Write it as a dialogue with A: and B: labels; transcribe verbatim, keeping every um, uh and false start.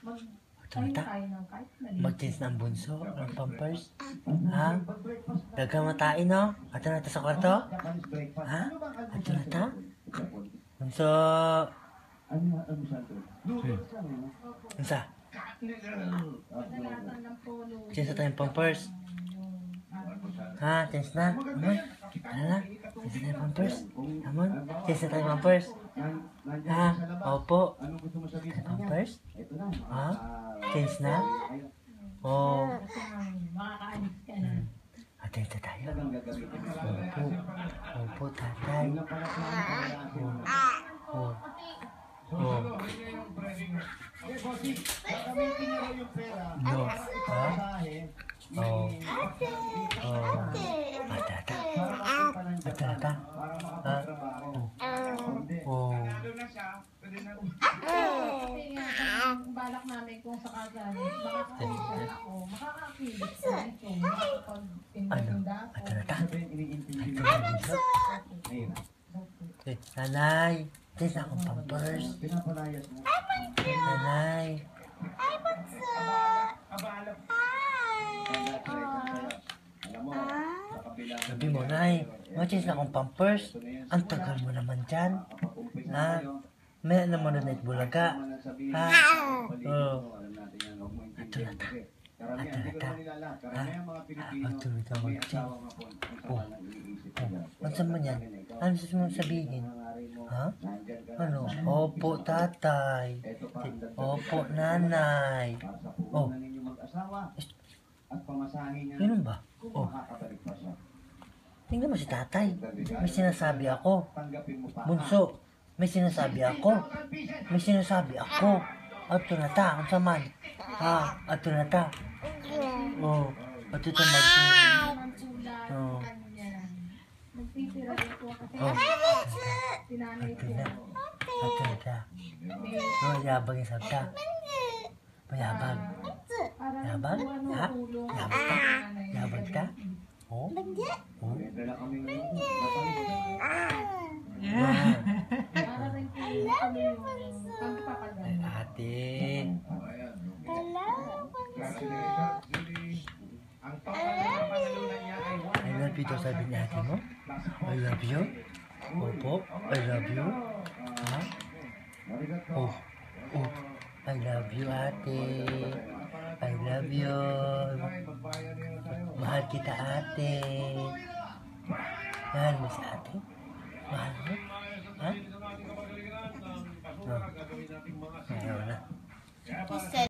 A: Ito na ta. Mag-change ng bunso, ng pampers. Ha? Dagang matain, no? Ito na ta sa kwarto? Ha? Ito na ta? Bunso. Hmm. Bunsa? Change na tayong pampers. Ha? Change na? Amon? Ano na? Change na tayong pampers? Amon? Change na tayong pampers? Ha? Opo. Pampers? Ha? Change na? Oo. Hmm. Atay na tayo. Opo. Opo, tatay. Oo. Oo. No. Ha? Oo. Oo. Atata. Atata. Ha? Oo.
B: Balak namin kung sakasan, makakakita ako, makakakilit sa ito, makakapag-tinda-tinda ako.
A: Ito na ta. Eh, nanay, tis akong pampers. Nanay.
C: Ay, bunso!
A: Sabi mo, nay, matis na akong pampers. Ang tagal mo naman dyan. Ha? May naman na bulaga. Ha? Oo. Ito na ta. Ito na ta. Ha? Ito na ta mag-change. Oh. Oh. Ano mo yan? Ano gusto mong sabihin? Ha? Ano? Opo, tatay. Opo, nanay. Oh. Yun ba? Oh. Tingnan mo si tatay. May sinasabi ako. Bunso, may sinasabi ako. May sinasabi ako. Ato na ta, ang saman. Ha, ato na ta. Oh, ato ta mag- Oh.
B: Nagpipira ko kasi
A: Oh.
B: tinanay
A: Ato
B: ko.
A: na. Ato na ta. Oh, yabang yung sabta. Mayabang. Yabang? Ha? Yabang ta? Yabang ta? Oh? Oh? Yeah.
B: Para rin po kami yung pagpapagal.
A: Ate. I love you daw sabi ni ate mo? I love you? Opo, I love you. Ha? Oh, oh, I love you ate. I love you. Mahal kita ate. Mahal mo si ate? Mahal mo? Ha? Oh. Ayaw na.